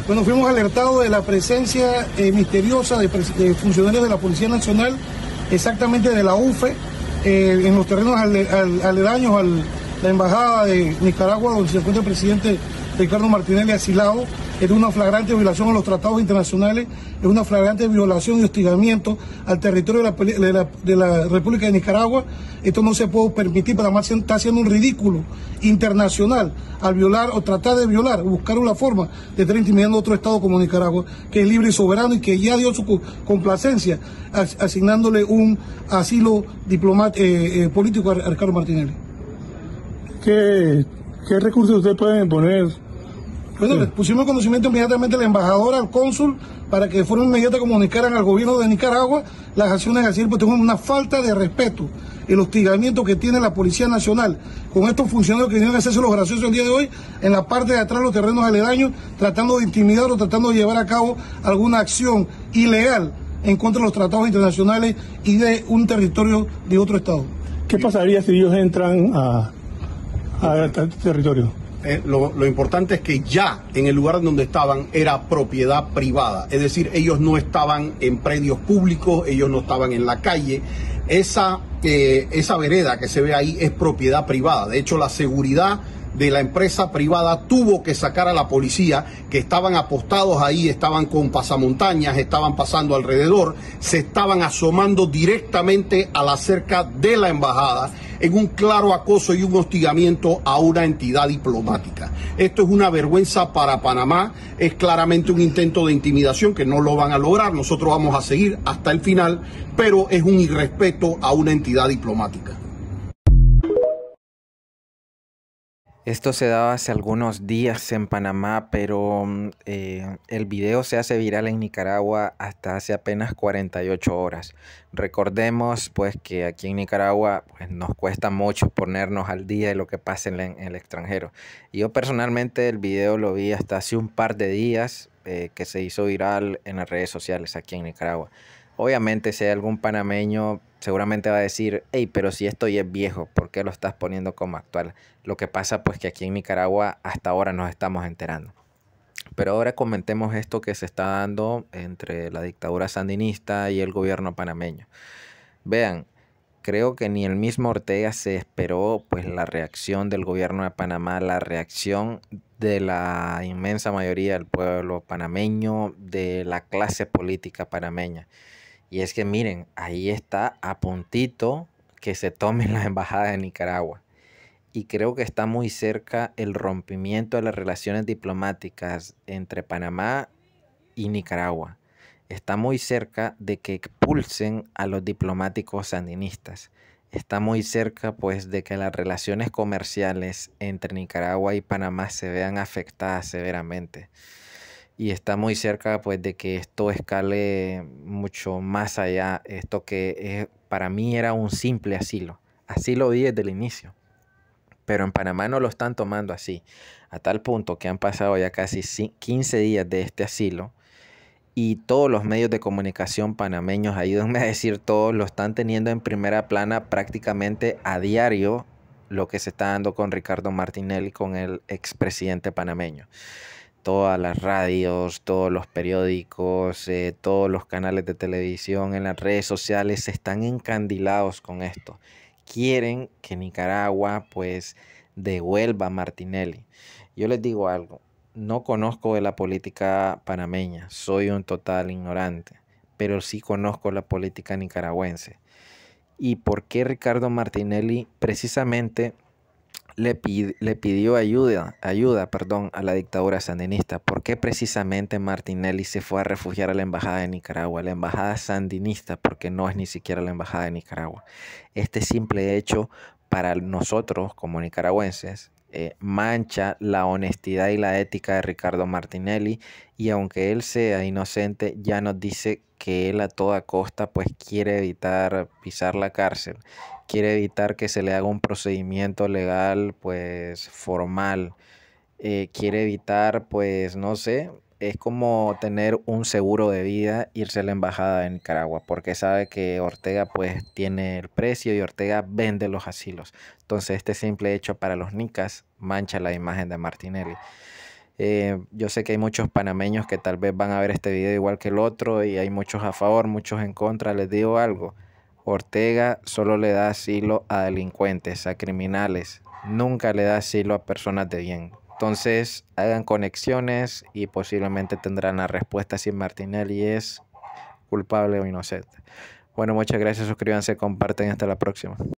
Bueno, fuimos alertados de la presencia misteriosa de funcionarios de la Policía Nacional, exactamente de la UFE, en los terrenos aledaños a la Embajada de Nicaragua, donde se encuentra el presidente Ricardo Martinelli asilado. Es una flagrante violación a los tratados internacionales, es una flagrante violación y hostigamiento al territorio de la República de Nicaragua. Esto no se puede permitir, pero además está haciendo un ridículo internacional al violar o tratar de violar, buscar una forma de estar intimidando a otro Estado como Nicaragua, que es libre y soberano y que ya dio su complacencia asignándole un asilo político a Ricardo Martinelli. ¿Qué recursos ustedes pueden poner? Bueno, le pusimos conocimiento inmediatamente al embajador, al cónsul, para que de forma inmediata comunicaran al gobierno de Nicaragua las acciones así, porque tenemos una falta de respeto, el hostigamiento que tiene la Policía Nacional con estos funcionarios que vinieron a hacerse los graciosos el día de hoy en la parte de atrás, los terrenos aledaños, tratando de intimidar o tratando de llevar a cabo alguna acción ilegal en contra de los tratados internacionales y de un territorio de otro Estado. ¿Qué pasaría si ellos entran a este territorio? Lo importante es que ya en el lugar donde estaban era propiedad privada, es decir, ellos no estaban en predios públicos, ellos no estaban en la calle. Esa vereda que se ve ahí es propiedad privada. De hecho, la seguridad de la empresa privada tuvo que sacar a la policía, que estaban apostados ahí, estaban con pasamontañas, estaban pasando alrededor, se estaban asomando directamente a la cerca de la embajada en un claro acoso y un hostigamiento a una entidad diplomática. Esto es una vergüenza para Panamá, es claramente un intento de intimidación que no lo van a lograr. Nosotros vamos a seguir hasta el final, pero es un irrespeto a una entidad diplomática. Esto se daba hace algunos días en Panamá, pero el video se hace viral en Nicaragua hasta hace apenas 48 horas. Recordemos pues que aquí en Nicaragua pues, nos cuesta mucho ponernos al día de lo que pasa en el extranjero. Y yo personalmente el video lo vi hasta hace un par de días que se hizo viral en las redes sociales aquí en Nicaragua. Obviamente si hay algún panameño seguramente va a decir, hey, pero si esto ya es viejo, ¿por qué lo estás poniendo como actual? Lo que pasa pues que aquí en Nicaragua hasta ahora nos estamos enterando. Pero ahora comentemos esto que se está dando entre la dictadura sandinista y el gobierno panameño. Vean, creo que ni el mismo Ortega se esperó pues la reacción del gobierno de Panamá, la reacción de la inmensa mayoría del pueblo panameño, de la clase política panameña. Y es que miren, ahí está a puntito que se tome la embajada de Nicaragua. Y creo que está muy cerca el rompimiento de las relaciones diplomáticas entre Panamá y Nicaragua. Está muy cerca de que expulsen a los diplomáticos sandinistas. Está muy cerca pues de que las relaciones comerciales entre Nicaragua y Panamá se vean afectadas severamente. Y está muy cerca pues de que esto escale mucho más allá. Esto que para mí era un simple asilo. Así lo vi desde el inicio. Pero en Panamá no lo están tomando así. A tal punto que han pasado ya casi 15 días de este asilo. Y todos los medios de comunicación panameños, ayúdenme a decir todos, lo están teniendo en primera plana prácticamente a diario lo que se está dando con Ricardo Martinelli, con el expresidente panameño. Todas las radios, todos los periódicos, todos los canales de televisión, en las redes sociales están encandilados con esto. Quieren que Nicaragua pues devuelva a Martinelli. Yo les digo algo, no conozco de la política panameña, soy un total ignorante, pero sí conozco la política nicaragüense. ¿Y por qué Ricardo Martinelli precisamente le pidió ayuda a la dictadura sandinista? ¿Por qué precisamente Martinelli se fue a refugiar a la embajada de Nicaragua, la embajada sandinista, porque no es ni siquiera la embajada de Nicaragua? Este simple hecho para nosotros como nicaragüenses mancha la honestidad y la ética de Ricardo Martinelli, y aunque él sea inocente, ya nos dice que él a toda costa pues quiere evitar pisar la cárcel. Quiere evitar que se le haga un procedimiento legal pues formal. Quiere evitar pues no sé, es como tener un seguro de vida, irse a la embajada de Nicaragua, porque sabe que Ortega pues tiene el precio y Ortega vende los asilos. Entonces este simple hecho para los nicas mancha la imagen de Martinelli. Yo sé que hay muchos panameños que tal vez van a ver este video igual que el otro y hay muchos a favor, muchos en contra. Les digo algo, Ortega solo le da asilo a delincuentes, a criminales, nunca le da asilo a personas de bien. Entonces hagan conexiones y posiblemente tendrán la respuesta si Martinelli es culpable o inocente. Bueno, muchas gracias, suscríbanse, comparten, hasta la próxima.